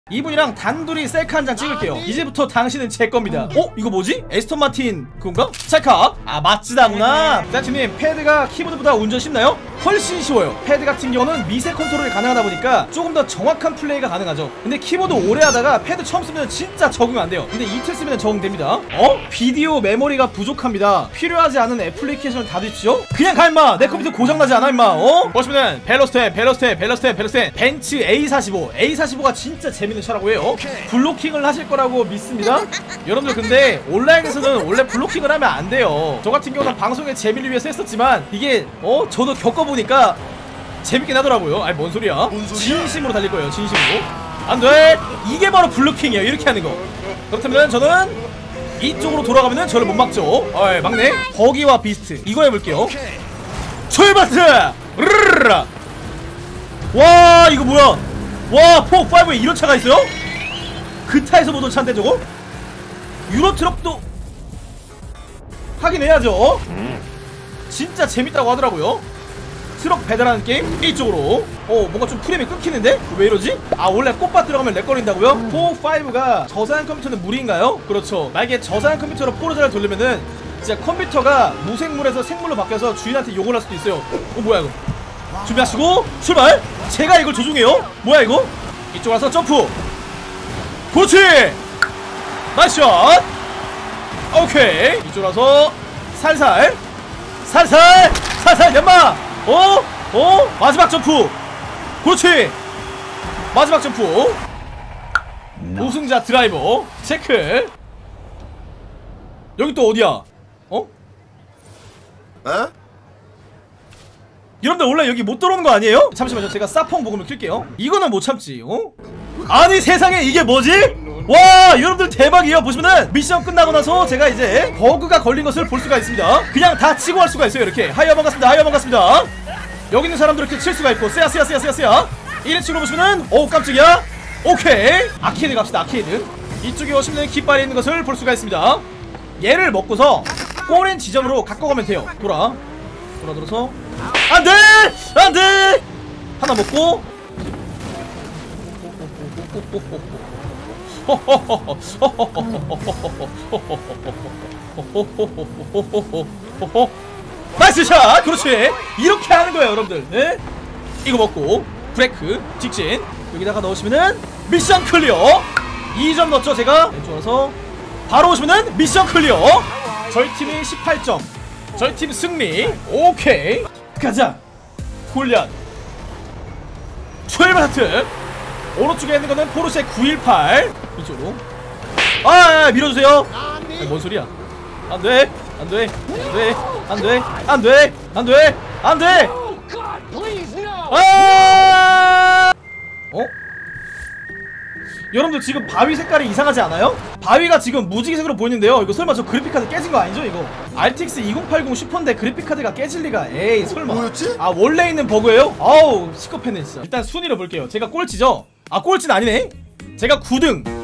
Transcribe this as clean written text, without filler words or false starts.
이분이랑 단둘이 셀카 한 장 찍을게요. 이제부터 당신은 제 겁니다. 이거 뭐지? 에스턴 마틴 그건가? 찰칵. 마츠다구나. 자치님, 패드가 키보드보다 운전 쉽나요? 훨씬 쉬워요. 패드 같은 경우는 미세 컨트롤이 가능하다 보니까 조금 더 정확한 플레이가 가능하죠. 근데 키보드 오래 하다가 패드 처음 쓰면 진짜 적응 안 돼요. 근데 이틀 쓰면 적응됩니다. 비디오 메모리가 부족합니다. 필요하지 않은 애플리케이션을 닫으십시오. 그냥 가 임마. 내 컴퓨터 고장나지 않아 임마. 보시면은 벨로스텐 벤츠 A45가 진짜 재밌는 차라고 해요. 블로킹을 하실 거라고 믿습니다. 여러분들, 근데 온라인에서는 원래 블로킹을 하면 안 돼요. 저 같은 경우는 방송의 재미를 위해서 했었지만 이게 저도 겪어보니까 재밌긴 하더라고요. 아니 뭔 소리야. 진심으로 달릴 거예요. 진심으로. 안돼. 이게 바로 블로킹이에요. 이렇게 하는 거. 그렇다면 저는 이쪽으로 돌아가면은 저를 못 막죠. 막네. 버기와 비스트 이거 해볼게요. 출발트. 와 이거 뭐야. 와, 4-5에 이런 차가 있어요? 그 타에서 보던 차인데 저거? 유로 트럭도 하긴 해야죠. 진짜 재밌다고 하더라고요. 트럭 배달하는 게임? 이쪽으로. 뭔가 좀 프레임이 끊기는데? 왜 이러지? 원래 꽃밭 들어가면 렉 걸린다고요? 4-5가 저사양 컴퓨터는 무리인가요? 그렇죠. 만약에 저사양 컴퓨터로 포르자를 돌리면은 진짜 컴퓨터가 무생물에서 생물로 바뀌어서 주인한테 욕을 할 수도 있어요. 뭐야 이거. 준비하시고 출발! 제가 이걸 조종해요. 뭐야 이거? 이쪽 와서 점프. 그렇지. 나이스 샷. 오케이. 이쪽 와서 살살 연마. 마지막 점프. 그렇지. 마지막 점프. 우승자 드라이버 체크. 여기 또 어디야? 여러분들 원래 여기 못 들어오는 거 아니에요? 잠시만요. 제가 사펑 복음을 킬게요. 이거는 못 참지. 아니 세상에 이게 뭐지? 와 여러분들 대박이에요. 보시면은 미션 끝나고 나서 제가 이제 버그가 걸린 것을 볼 수가 있습니다. 그냥 다 치고 할 수가 있어요. 이렇게 하이어 반갑습니다. 여기 있는 사람들 이렇게 칠 수가 있고 쎄야 1인칭으로 보시면은 깜짝이야. 오케이. 아케이드 갑시다. 아케이드. 이쪽에 오시면 깃발이 있는 것을 볼 수가 있습니다. 얘를 먹고서 꼬린 지점으로 갖고 가면 돼요. 돌아들어서 안돼! 하나 먹고 나이스 샷! 그렇지! 이렇게 하는 거예요 여러분들. 네? 이거 먹고 브레이크 직진 여기다가 넣으시면은 미션 클리어. 2점 넣었죠 제가. 왼쪽 와서 바로 오시면은 미션 클리어. 저희 팀이 18점. 저희 팀 승리. 오케이 가자. 골리앗 출발 하트. 오른쪽에 있는 거는 포르쉐 918. 이쪽으로 밀어주세요. 뭔 소리야. 안돼. 여러분들 지금 바위 색깔이 이상하지 않아요? 바위가 지금 무지개색으로 보이는데요. 이거 설마 저 그래픽카드 깨진 거 아니죠 이거? RTX 2080 슈퍼인데 그래픽카드가 깨질 리가. 에이 설마. 뭐였지? 원래 있는 버그예요? 아우 시커패네 진짜. 일단 순위로 볼게요. 제가 꼴찌죠? 꼴찌는 아니네. 제가 9등